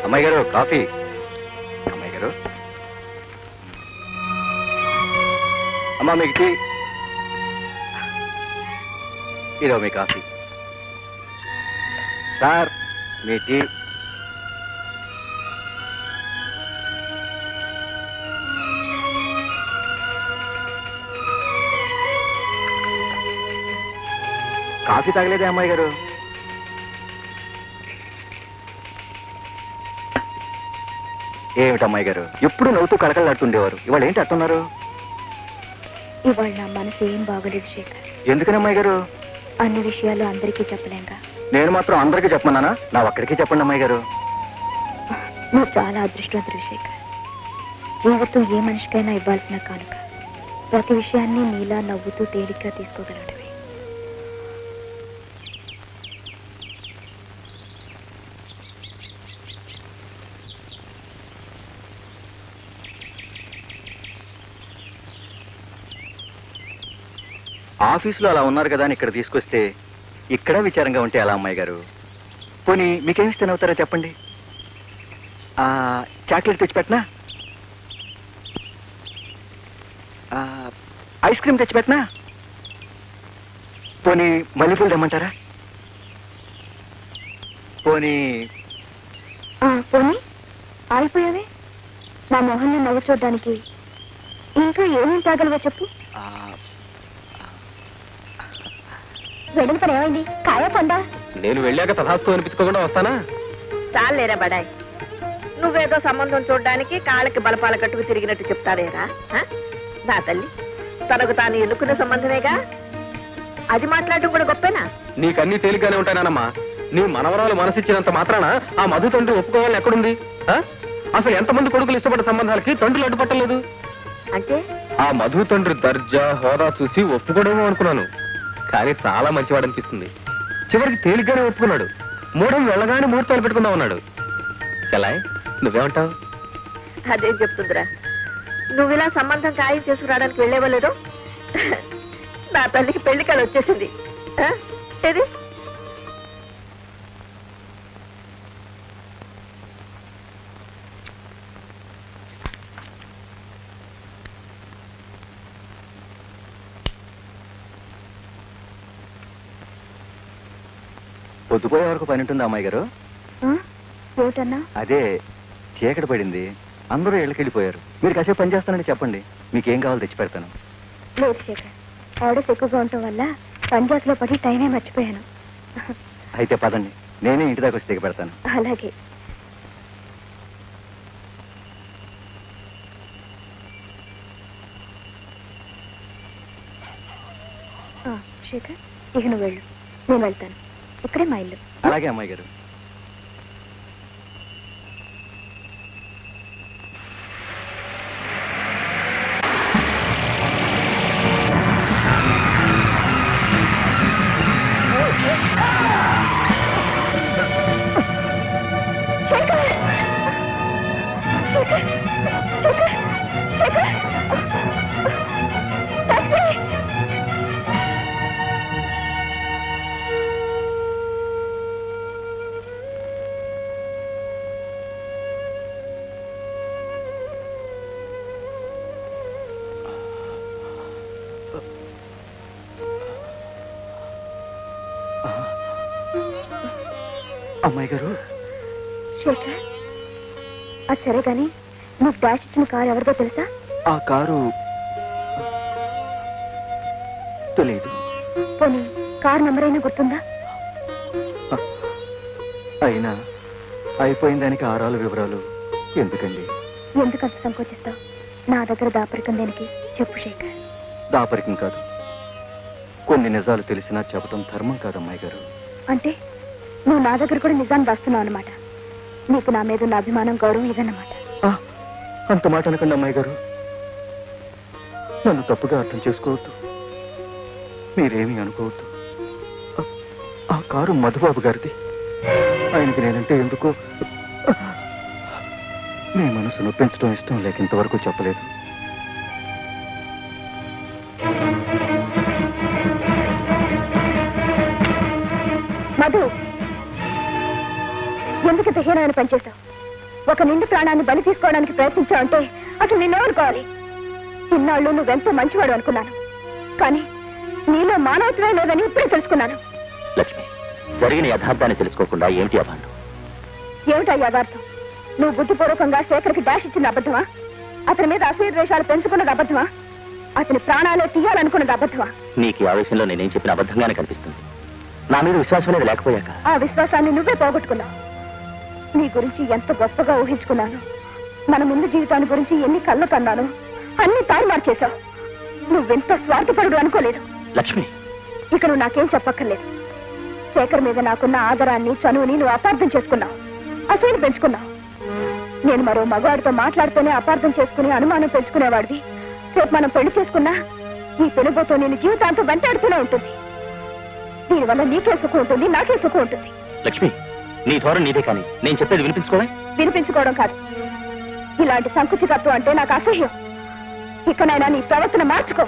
అమ్మాయి గారు కాఫీ. అమ్మాయి గారు, అమ్మా మీకు టీ. ఇదో మీ కాఫీ. సార్ మీ టీ. కాఫీ తాగలేదే అమ్మాయి గారు? ఏమిటమ్మాయి గారు ఎప్పుడు నవ్వుతూ కళకళలాడుతుండేవారు, ఇవాళ ఏంటి అట్టున్నారు? ఇవాళ నా మనసు ఏం బాగలేదు శేఖర్. ఎందుకని అమ్మాయి గారు? అన్ని విషయాలు అందరికీ చెప్పలేంగా. నేను మాత్రం అందరికీ చెప్పమన్నానా? నా ఒక్కడికి చెప్పండి అమ్మాయి గారు. నువ్వు చాలా అదృష్టవంతుడు శేఖర్. జీవితం ఏ మనిషికైనా ఇవ్వాల్సిన కానుక. ప్రతి విషయాన్ని నీలా నవ్వుతూ తేలిగ్గా తీసుకోగలడు. ఆఫీసులో అలా ఉన్నారు కదా అని ఇక్కడ తీసుకొస్తే ఇక్కడ విచారంగా ఉంటే ఎలా అమ్మాయి గారు? పోనీ మీకేమి ఇష్టనవుతారో చెప్పండి. చాక్లెట్ తెచ్చిపెట్టినా? ఐస్ క్రీమ్ తెచ్చిపెట్టినా? పోనీ మల్లెపూలు తెమ్మంటారా? పోనీ పోనీ ఆగిపోయావే నా మొహన్ని నవ్వు చూడడానికి. ఇంకా ఏమేమి తాగలవో చెప్పు. వెళ్ళిన పని ఏమైంది? కాయ పండా? నేను వెళ్ళాక తథాస్తు అనిపించుకోకుండా వస్తానా? చాలేరా బడాయ్, నువ్వేదో సంబంధం చూడడానికి కాళ్ళకి బలపాల కట్టుకు తిరిగినట్టు చెప్తావేరా? నా తల్లి తనకు తాను ఎన్నుకున్న సంబంధమేగా, అది మాట్లాడటం కూడా గొప్పేనా? నీకన్నీ తేలిగ్గానే ఉంటానమ్మా. నీ మనవరాలు మనసిచ్చినంత మాత్రాన ఆ మధు తండ్రి ఒప్పుకోవాలని ఎక్కడుంది? అసలు ఎంతమంది కొడుకులు ఇష్టపడ్డ సంబంధాలకి తండ్రులు అడ్డుపట్టలేదు. అంటే ఆ మధు తండ్రి దర్జా హోదా చూసి ఒప్పుకోవడమో అనుకున్నాను, కానీ చాలా మంచివాడు అనిపిస్తుంది. చివరికి తేలిగ్గానే ఒప్పుకున్నాడు. మూడం వెళ్ళగానే ముహూర్తాలు పెట్టుకుందాం అన్నాడు. చలాయ్, నువ్వేమంటావు? అదేం చెప్తుందిరా, నువ్వు ఇలా సంబంధం ఖాయం చేసుకురావడానికి వెళ్ళేవలేదు. నా తల్లికి పెళ్లి కాడ వచ్చేసింది. ఏది పొద్దుపోయే వరకు పని ఉంటుందా అమ్మాయి గారు? ఏమిటన్నా? అదే చీకటి పడింది, అందరూ ఇళ్ళకెళ్ళిపోయారు. మీరు కాసేపు పని చేస్తానని చెప్పండి, మీకేం కావాలో తెచ్చి పెడతాను. లేదు శేఖర్, ఆర్డర్స్ ఎక్కువగా ఉండటం వల్ల పంజాబ్లో పడి టైమే మర్చిపోయాను. అయితే పదండి, నేనే ఇంటి దాకా వచ్చి దిగ పెడతాను. అలాగే. శేఖర్, ఇక నువ్వు వెళ్ళు, నేను వెళ్తాను. ఇక్కడే మా ఇల్లు. అలాగే అమ్మాయి గారు. అమ్మాయి గారు. శేఖర్, అది సరే గాని నీకు డాష్ ఇచ్చిన కారు ఎవరిదో తెలుసా? ఆ కారు తెలియదు. పోనీ కారు నెంబర్ అయినా గుర్తుందా? అయినా అయిపోయిన దానికి ఆరాలు వివరాలు ఎందుకండి? ఎందుకంత సంకోచిస్తావు? నా దగ్గర దాపరికం దేనికి? చెప్పు శేఖర్. దాపరికం కాదు, కొన్ని నిజాలు తెలిసినా చెప్పడం ధర్మం కాదు అమ్మాయి గారు. అంటే నువ్వు నా దగ్గర కూడా నిజాన్ని దాస్తున్నావు అన్నమాట. నీకు నా మీద ఉన్న అభిమానం, గౌరవం ఇదన్నమాట. అంత మాట అనకండి అమ్మాయి గారు, నన్ను తప్పుగా అర్థం చేసుకోవద్దు, మీరేమీ అనుకోవద్దు. ఆ కారు మధుబాబు గారిది. ఆయనకి నేనంటే ఎందుకో మీ మనసు నొప్పించడం ఇష్టం లేక ఇంతవరకు చెప్పలేదు. మధు, ఎందుకు హీనమైన పనిచేశావు? ఒక నిండు ప్రాణాన్ని బలి తీసుకోవడానికి ప్రయత్నించావంటే అసలు నిన్నేమనుకోవాలి? ఇన్నాళ్ళు నువ్వెంతో మంచివాడు అనుకున్నాను, కానీ నీలో మానవత్వమే లేదని ఇప్పుడే తెలుసుకున్నాను. లక్ష్మి, జరిగిన యథార్థాన్ని తెలుసుకోకుండా ఏమిటి అభాండం? ఏమిటా యథార్థం? నువ్వు బుద్ధిపూర్వకంగా శేఖర్కి డాష్ ఇచ్చిన అబద్ధమా? అతని మీద అసూయ ద్వేషాలు పెంచుకున్నది అబద్ధమా? అతని ప్రాణాలే తీయాలనుకున్నది అబద్ధమా? నీకు ఈ ఆవేశంలో నేనేం చెప్పిన అబద్ధంగానే కనిపిస్తుంది. నా మీద విశ్వాసం అనేది లేకపోయాక ఆ విశ్వాసాన్ని నువ్వే పోగొట్టుకున్నావు. నీ గురించి ఎంత గొప్పగా ఊహించుకున్నాను, మన ముందు జీవితాన్ని గురించి ఎన్ని కళ్ళు కన్నాను, అన్ని తారుమారు చేశావు. నువ్వెంత స్వార్థపరుడు అనుకోలేదు. లక్ష్మి, ఇక నువ్వు నాకేం చెప్పక్కర్లేదు. శేఖర్ మీద నాకున్న ఆదరాన్ని, చనువుని నువ్వు అపార్థం చేసుకున్నావు, అసూయను పెంచుకున్నావు. నేను మరో మగవాడితో మాట్లాడితేనే అపార్థం చేసుకుని అనుమానం పెంచుకునేవాడివి. రేపు మనం పెళ్లి చేసుకున్నా ఈ పెనుబోతో నేను జీవితాంతం వెంటాడుతూనే ఉంటుంది. దీనివల్ల నీకే సుఖం ఉంటుంది, నాకే సుఖం ఉంటుంది. లక్ష్మి, నీ ధోరణి నీదే, కానీ నేను చెప్పేది వినిపించుకోవే. వినిపించుకోవడం కాదు, ఇలాంటి సంకుచితత్వం అంటే నాకు అసహ్యం. ఇకనైనా నీ ప్రవర్తన మార్చుకో.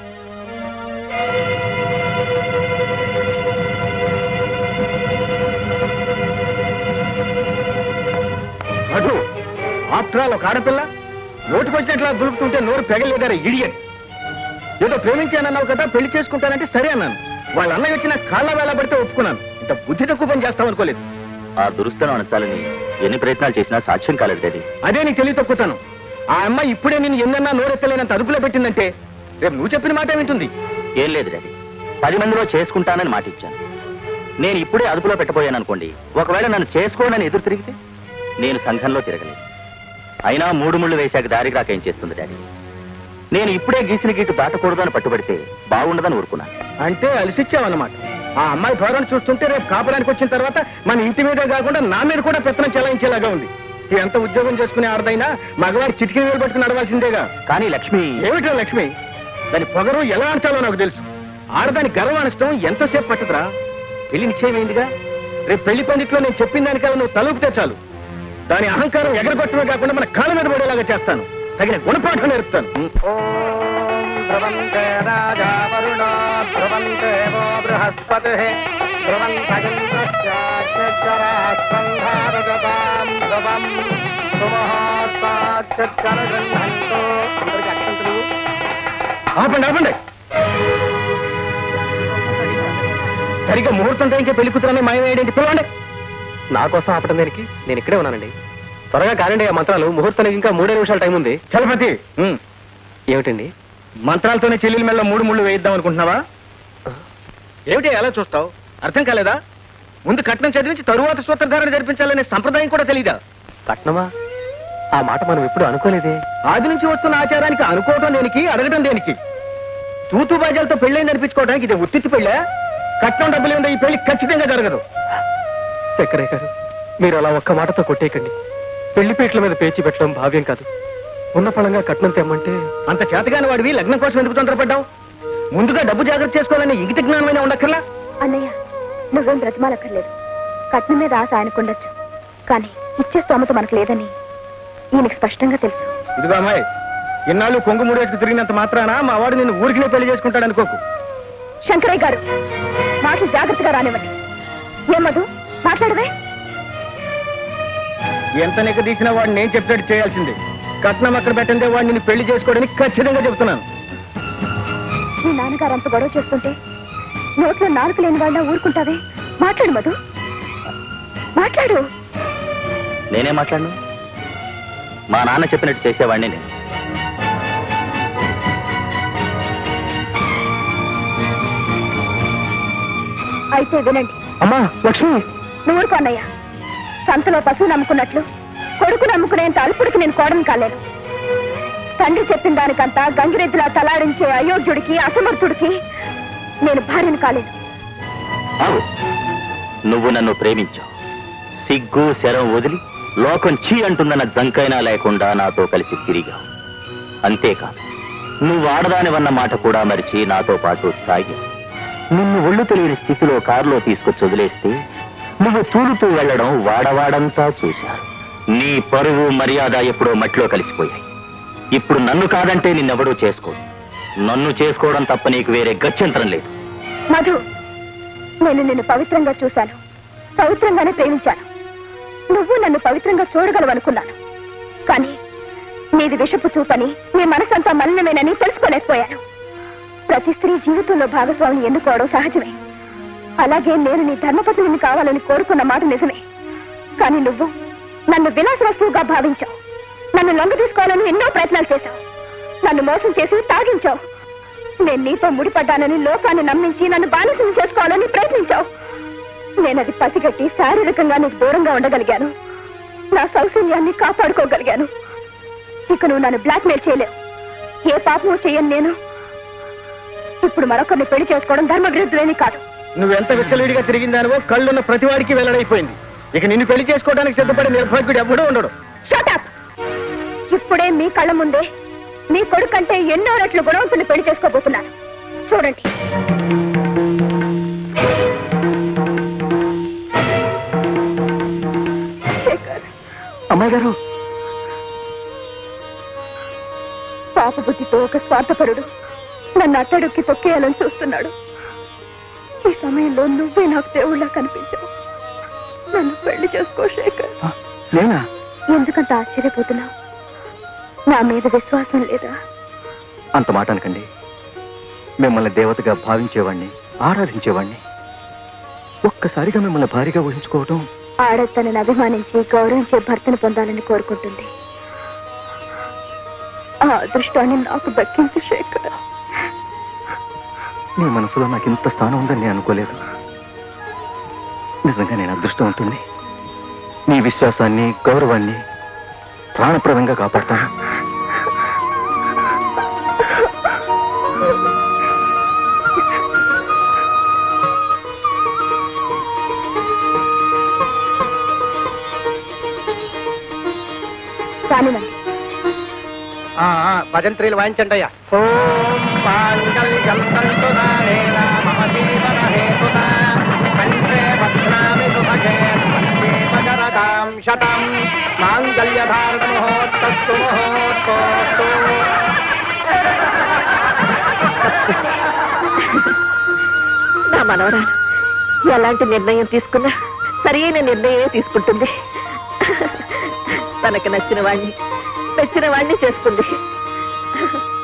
మధు, ఆఫ్టర్ ఆల్ ఒక ఆడపిల్ల నోటికొచ్చినట్లా దులుపుతుంటే నోరు పెగలేదారా ఇడియట్. ఏదో ప్రేమించానన్నావు కదా, పెళ్లి చేసుకుంటానంటే సరే అన్నాను. వాళ్ళ అన్నయ్య వచ్చిన కాళ్ళ వేళ పడితే ఒప్పుకున్నాను. ఇంత బుద్ధి తక్కువ పని చేస్తావు అనుకోలేదు. ఆ దురుస్తనం అనచాలని ఎన్ని ప్రయత్నాలు చేసినా సాధ్యం కాలేదు డాడీ. అదే నీ తెలివి తక్కుతాను. ఆ అమ్మాయి ఇప్పుడే నేను ఎన్నన్నా నోరెత్తలేనంత అదుపులో పెట్టిందంటే రేపు నువ్వు చెప్పిన మాట వింటుంది. ఏం లేదు డాడీ, 10 మందిలో చేసుకుంటానని మాట ఇచ్చాను. నేను ఇప్పుడే అదుపులో పెట్టబోయాను అనుకోండి, ఒకవేళ నన్ను చేసుకోనని ఎదురు తిరిగితే నేను సంఘంలో తిరగలేదు. అయినా 3 ముళ్ళు వేశాక దారికి రాకేం చేస్తుంది డాడీ. నేను ఇప్పుడే గీసిన గీటు దాటకూడదు అని పట్టుబడితే బాగుండదని ఊరుకున్నాను. అంటే అలసిచ్చావన్నమాట. ఆ అమ్మాయి ధోరణి చూస్తుంటే రేపు కాపురానికి వచ్చిన తర్వాత మన ఇంటి మీదే కాకుండా నా మీద కూడా పెత్తనం చెలాయించేలాగా ఉంది. ఎంత ఉద్యోగం చేసుకునే ఆడదైనా మగవారి చిటికి వేలు పట్టుకుని నడవాల్సిందేగా. కానీ లక్ష్మి, ఏమిటో లక్ష్మి, దాని పొగరు ఎలా అంటాలో నాకు తెలుసు. ఆడదాని గర్వం అనడం ఎంతసేపు పట్టదురా. పెళ్లి నిశ్చయమైందిగా. రేపు పెళ్లి పండిట్లో నేను చెప్పిన దానికల్లా నువ్వు తలుపుతే చాలు, దాని అహంకారం ఎగరగొట్టమే కాకుండా మన కాళ్ళ మీద పడేలాగా చేస్తాను. తగిన గుణపాఠం నేర్పుతాను. ఆపండి ఆపండి. సరిగ్గా ముహూర్తం టైంకే పెళ్లి కూతురని మాయమేయండి. పిలవండి. నా కోసం ఆపటం దేనికి? నేను ఇక్కడే ఉన్నానండి. త్వరగా కానిండి ఆ మంత్రాలు. ముహూర్తానికి ఇంకా 3 నిమిషాల టైం ఉంది. చలపతి, ఏమిటండి మంత్రాలతోనే చెల్లెల మెల్ల 3 ముళ్ళు వేయిద్దాం అనుకుంటున్నావా? ఏమిటి అలా చూస్తావు? అర్థం కాలేదా? ముందు కట్నం చదివించి తరువాత సూత్రధారణ జరిపించాలనే సంప్రదాయం కూడా తెలీదా? కట్నమా? ఆ మాట మనం ఎప్పుడు అనుకోలేదే. ఆది నుంచి వస్తున్న ఆచారానికి అనుకోవటం దేనికి, అడగటం దేనికి? తూతూ బాజాలతో పెళ్ళైంది అనిపించుకోవడానికి ఇది ఉత్తిత్తి పెళ్ళా? కట్నం డబ్బులు ఉండే ఈ పెళ్లి ఖచ్చితంగా జరగదు. శంకరయ్య గారు, మీరు అలా ఒక్క మాటతో కొట్టేయకండి. పెళ్లిపీటల మీద పేచి పెట్టడం భావ్యం కాదు. ఉన్న ఫలంగా కట్నం తెమ్మంటే అంత చేతగాని వాడివి లగ్నం కోసం ఎందుకు తొందరపడ్డావు? ముందుగా డబ్బు జాగ్రత్త చేసుకోవాలని ఇంగిత జ్ఞానమైన ఉండక్కర్లా? అన్నయ్య, నువ్వేం బ్రతిమాలక్కర్లేదు. కట్నం మీద ఆశ ఆయనకుండొచ్చు, కానీ ఇచ్చే స్తోమత మనకు లేదని ఈయనకి స్పష్టంగా తెలుసు. ఇదిగో అమ్మాయి, ఇన్నాళ్ళు కొంగు మూడేసుకు తిరిగినంత మాత్రాన మా వాడు నిన్ను ఊరికినే పెళ్లి చేసుకుంటాడు అనుకోకు. శంకరయ్య గారు, మాటలు జాగ్రత్తగా రానివ్వండి. ఏం మధు, మాట్లాడవే? ఎంత నిగ్గదీసినా వాడు నేను చెప్పినట్టు చేయాల్సిందే. కట్నం అక్కడ పెట్టందే వాడు నిన్ను పెళ్లి చేసుకోవడానికి ఖచ్చితంగా చెబుతున్నాను. మీ నాన్నగారు అంత గొడవ చేస్తుంటే నోట్లో నాలుక లేని వాళ్ళ ఊరుకుంటావే? మాట్లాడు మధు, మాట్లాడు. నేనే మాట్లాడను? మా నాన్న చెప్పినట్టు చేసేవాడిని నేను. అయితే వినండి. అమ్మా లక్ష్మి, నువ్వు ఊరుకో అన్నయ్య. సంతలో పశువు నమ్ముకున్నట్లు కొడుకు నమ్ముకునేంత అల్పుడికి నేను కోడను కాలేను. తండ్రి చెప్పిన దానికంతా గంగిరెద్దులా తలాడించే అయోగ్యుడికి, అసమర్థుడికి నేను భార్యను కాలేను. నువ్వు నన్ను ప్రేమించావు. సిగ్గు శరం వదిలి లోకం చీ అంటుందన్న జంకైనా లేకుండా నాతో కలిసి తిరిగావు. అంతేకాదు, నువ్వు ఆడదానివన్న మాట కూడా మరిచి నాతో పాటు సాగి నిన్ను ఒళ్ళు తెలియని స్థితిలో కారులో తీసుకొచ్చి వదిలేస్తే నువ్వు తూలుతూ వెళ్లడం వాడవాడంతా చూశారు. నీ పరువు మర్యాద ఎప్పుడో మట్టిలో కలిసిపోయాయి. ఇప్పుడు నన్ను కాదంటే నిన్నెవడూ చేసుకోదు. నన్ను చేసుకోవడం తప్ప నీకు వేరే గత్యంతరం లేదు. మధు, నేను నిన్ను పవిత్రంగా చూశాను, పవిత్రంగానే ప్రేమించాను. నువ్వు నన్ను పవిత్రంగా చూడగలవనుకున్నాను. కానీ నీది విషపు చూపని, నీ మనసంతా మలినమేనని తెలుసుకోలేకపోయాను. ప్రతి స్త్రీ జీవితంలో భాగస్వామిని ఎన్నుకోవడం సహజమే. అలాగే నేను నీ ధర్మపత్నిని కావాలని కోరుకున్న మాట నిజమే. కానీ నువ్వు నన్ను విలాస వస్తువుగా భావించావు. నన్ను లొంగ తీసుకోవాలని ఎన్నో ప్రయత్నాలు చేశావు. నన్ను మోసం చేసి తాగించావు. నేను నీతో ముడిపడ్డానని లోకాన్ని నమ్మించి నన్ను బానిసం చేసుకోవాలని ప్రయత్నించావు. నేనది పసిగట్టి శారీరకంగా నీకు దూరంగా ఉండగలిగాను. నా సౌశల్యాన్ని కాపాడుకోగలిగాను. ఇక నువ్వు నన్ను బ్లాక్మెయిల్ చేయలేవు. ఏ పాపమో చేయను నేను. ఇప్పుడు మరొకరిని పెళ్లి చేసుకోవడం ధర్మ విరుద్ధమేమీ కాదు. నువ్వెంత విచ్చలవిడిగా తిరిగిందానివో కళ్ళున్న ప్రతివాడికి వెల్లడైపోయింది. ఇక నిన్ను పెళ్లి చేసుకోవడానికి సిద్ధపడే నిర్భాగ్యుడు ఎప్పుడూ ఉండడు. Shut up! ఇప్పుడే మీ కళ్ళ ముందే మీ కొడుకంటే ఎన్నో రెట్లు గుణవంతుని పెళ్లి చేసుకోబోతున్నాను. చూడండి. అమ్మాయి గారు, పాప బుద్ధితో ఒక స్వార్థపరుడు నన్ను అట్టడుక్కి తొక్కేయాలని చూస్తున్నాడు. ఈ సమయంలో నువ్వే నాకు దేవుళ్ళ కనిపించావు. నన్ను పెళ్లి చేసుకో శేఖర్. నేనా? ఎందుకంత ఆశ్చర్యపోతున్నావు? నా మీద విశ్వాసం లేదా? అంత మాట అనకండి. మిమ్మల్ని దేవతగా భావించేవాణ్ణి, ఆరాధించేవాణ్ణి. ఒక్కసారిగా మిమ్మల్ని భారీగా ఊహించుకోవటం. ఆడతనని అభిమానించి గౌరవించే భర్తను పొందాలని కోరుకుంటుంది. ఆ అదృష్టాన్ని నాకు దక్కించు శేఖర్. నీ మనసులో నాకు ఇంత స్థానం ఉందని నేను అనుకోలేదు. నిజంగా నేను అదృష్టవంతుణ్ణి. నీ విశ్వాసాన్ని, గౌరవాన్ని ప్రాణప్రదంగా కాపాడతాను. కానివ్వండి. భజంత్రీలు వాయించండి అయ్యా. ఓం పాంగళ్యం తంతునానేన మమ జీవన హేతునా కంఠే బధ్నామి సుభగే మకరదాం శతం మాంగళ్యధారణ ముహూర్తస్తు ముహూర్తోస్తు. నా మనవరాలు ఎలాంటి నిర్ణయం తీసుకున్నా సరైన నిర్ణయమే తీసుకుంటుంది. తనకు నచ్చిన వాణ్ణి, మెచ్చిన వాణ్ణి చేసుకుంది.